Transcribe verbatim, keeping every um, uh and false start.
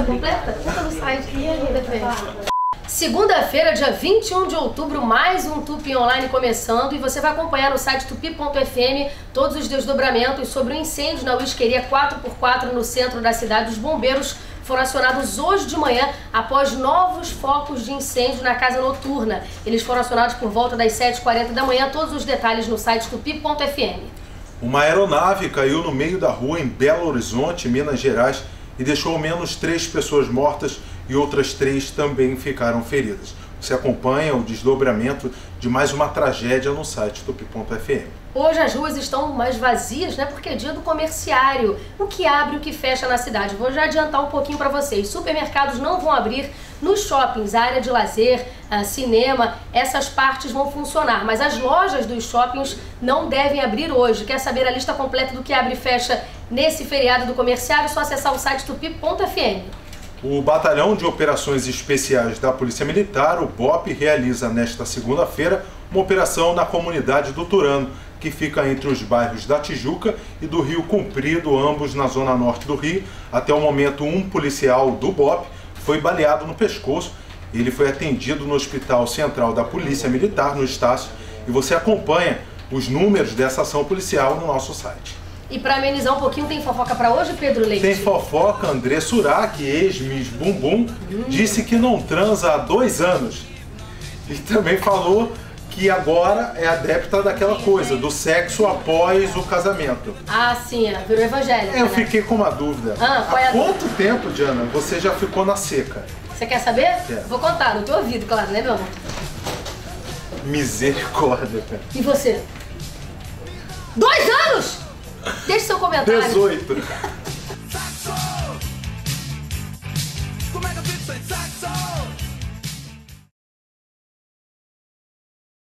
lista completa? Entra no site e ainda vem. Segunda-feira, dia vinte e um de outubro, mais um Tupi Online começando e você vai acompanhar no site tupi ponto f m todos os desdobramentos sobre o incêndio na whiskeria quatro por quatro no centro da cidade. Os bombeiros foram acionados hoje de manhã após novos focos de incêndio na casa noturna. Eles foram acionados por volta das sete e quarenta da manhã. Todos os detalhes no site tupi ponto f m. Uma aeronave caiu no meio da rua em Belo Horizonte, Minas Gerais, e deixou ao menos três pessoas mortas e outras três também ficaram feridas. Você acompanha o desdobramento de mais uma tragédia no site tupi ponto f m. Hoje as ruas estão mais vazias, né? Porque é dia do comerciário. O que abre e o que fecha na cidade? Vou já adiantar um pouquinho para vocês. Supermercados não vão abrir, nos shoppings, a área de lazer, cinema, essas partes vão funcionar. Mas as lojas dos shoppings não devem abrir hoje. Quer saber a lista completa do que abre e fecha nesse feriado do comerciário? É só acessar o site tupi ponto f m. O Batalhão de Operações Especiais da Polícia Militar, o B O P, realiza nesta segunda-feira uma operação na comunidade do Turano, que fica entre os bairros da Tijuca e do Rio Comprido, ambos na zona norte do Rio. Até o momento, um policial do B O P foi baleado no pescoço. Ele foi atendido no Hospital Central da Polícia Militar, no Estácio, e você acompanha os números dessa ação policial no nosso site. E para amenizar um pouquinho, tem fofoca para hoje, Pedro Leite? Tem fofoca. André Surak, ex-Miss Bumbum, hum. disse que não transa há dois anos. E também falou que agora é adepta daquela coisa, do sexo após o casamento. Ah, sim, é. Virou evangélica. É, eu né? fiquei com uma dúvida. Ah, qual é há a quanto dúvida? tempo, Diana, você já ficou na seca? Você quer saber? É. Vou contar, no teu ouvido, claro, né, meu amor? Misericórdia, cara. E você? Dois anos? Deixe seu comentário. dezoito. Saxo! Como é que eu fico sem saxo?